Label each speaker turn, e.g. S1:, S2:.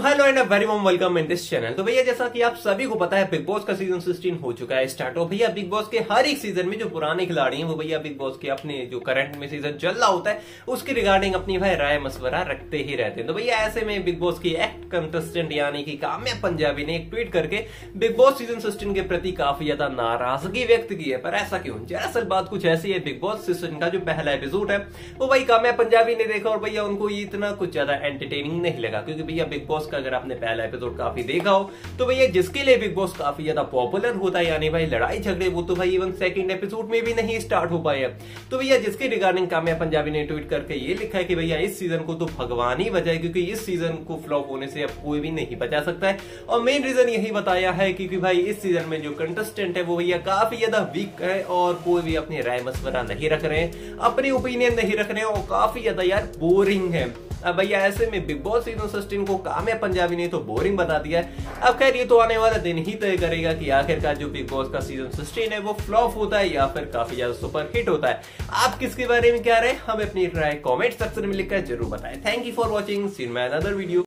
S1: Hello and very warm welcome in this channel. तो भैया जैसा कि आप सभी को पता है बिग बॉस का सीजन 16 हो चुका है स्टार्ट। और भैया बिग बॉस के हर एक सीजन में जो पुराने खिलाड़ी हैं वो भैया बिग बॉस के अपने जो करंट में सीजन चल रहा होता है उसके रिगार्डिंग अपनी भाई राय मशवरा रखते ही रहते हैं। तो भैया ऐसे में बिग बॉस की एक्ट कंटेस्टेंट यानी कि काम्या पंजाबी ने एक ट्वीट करके बिग बॉस सीजन 16 के प्रति काफी ज्यादा नाराजगी व्यक्त की है। पर ऐसा क्यों? दरअसल बात कुछ ऐसी है, बिग बॉस सीजन का जो पहला एपिसोड है वो भाई काम्या पंजाबी ने देखा और भैया उनको इतना कुछ ज्यादा एंटरटेनिंग नहीं लगा। क्योंकि भैया बिग बॉस का अगर आपने पहला एपिसोड काफी देखा हो तो भैया जिसके लिए बिग बॉस काफी ज्यादा पॉपुलर होता है यानी भाई लड़ाई झगड़े, वो तो भाई इवन सेकंड एपिसोड में भी नहीं स्टार्ट हो पाए। तो भैया जिसके रिगार्डिंग काम्या पंजाबी ने ट्वीट करके ये लिखा है कि भैया इस सीजन को तो भगवान ही बचाए क्योंकि इस सीजन को फ्लॉप होने से अब कोई भी नहीं बचा सकता है। और मेन रीजन यही बताया है क्योंकि भाई इस सीजन में जो कंटेस्टेंट है वो भैया काफी ज्यादा वीक है और कोई भी अपनी राय मशवरा नहीं रख रहे हैं, अपनी ओपिनियन नहीं रख रहे हैं और काफी ज्यादा यार बोरिंग है। अब भैया ऐसे में बिग बॉस सीजन 16 को काम्या पंजाबी ने तो बोरिंग बता दिया है। अब खैर ये तो आने वाला दिन ही तय करेगा कि आखिरकार जो बिग बॉस का सीजन 16 है वो फ्लॉप होता है या फिर काफी ज्यादा सुपर हिट होता है। आप किसके बारे में क्या रहे हमें अपनी राय कमेंट सेक्शन में लिखकर जरूर बताएं। Thank you for watching, see you in my another video.